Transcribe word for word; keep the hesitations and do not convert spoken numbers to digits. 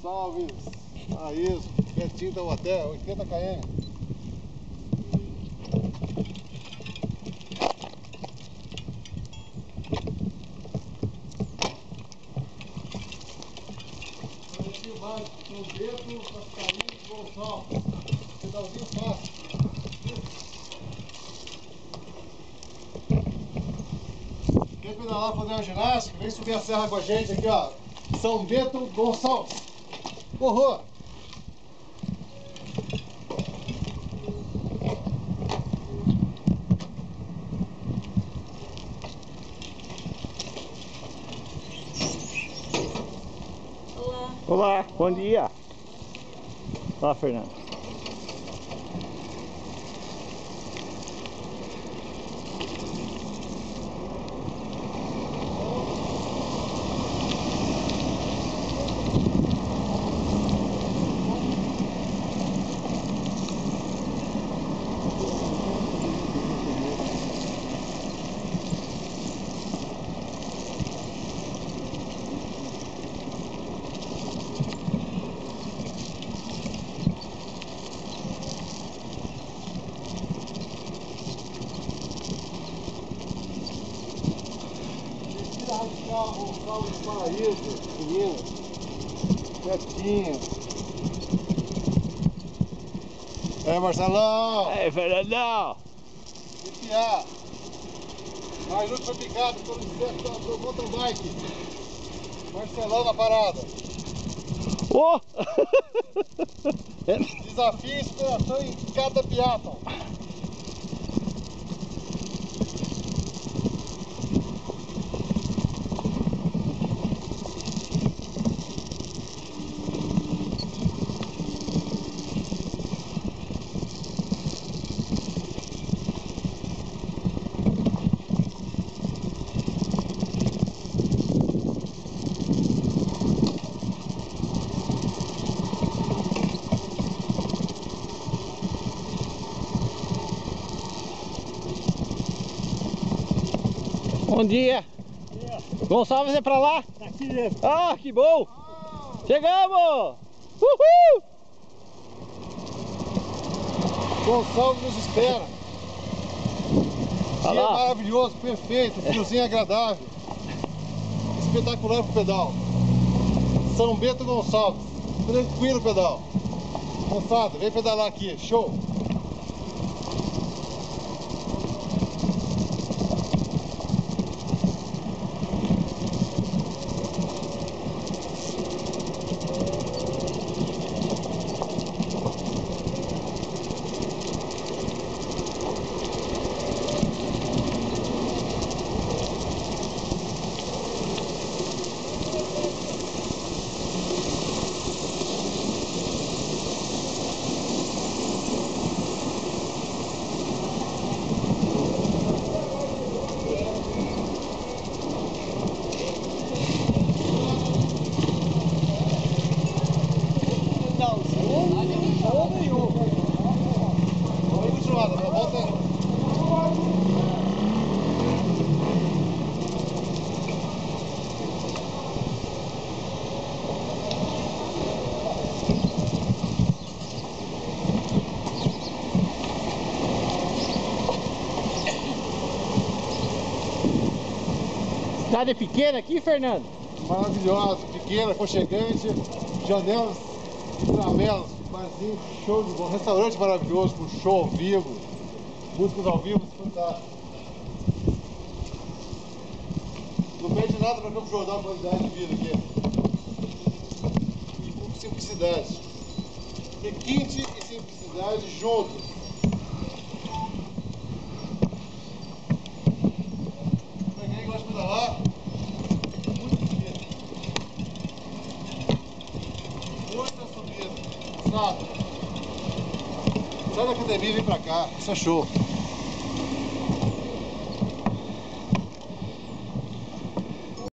Gonçalves, Paraíso, pertinho estamos até oitenta quilômetros. Pretinho básico, São Bento, Cascarinho, Gonçalves. Pedalzinho fácil. Quem pedalar fazer uma ginástica, vem subir a serra com a gente aqui, ó. São Bento, Gonçalves. Horror! Olá. Olá, bom dia. Olá, Fernando. Gonçalves, Paraíso, Minas, pertinho. É, Marcelão! É, Fernandão! Que piá! Mais um que foi picado pelo inseto do mountain bike. Marcelão na parada. Oh! Desafio e superação em cada piata. Bom dia! Gonçalves é pra lá? Tá aqui mesmo. Ah, que bom! Chegamos! Uhul! Gonçalves nos espera. Olha Dia lá. maravilhoso, perfeito, friozinho agradável. Espetacular pro pedal. São Bento Gonçalves. Tranquilo o pedal. Moçada, vem pedalar aqui. Show! Cidade pequena aqui, Fernando? Maravilhosa, pequena, aconchegante, janelas e tramelas, barzinho, show de bola, restaurante maravilhoso, com show ao vivo, músicas ao vivo, fantástico. Não perde nada para Campo Jordão a qualidade de vida aqui. E com simplicidade. Requinte e simplicidade juntos. Pra quem gosta de pedalar, muito subida. Muita subida. Sabe? Sai da academia e vem pra cá. Isso é show.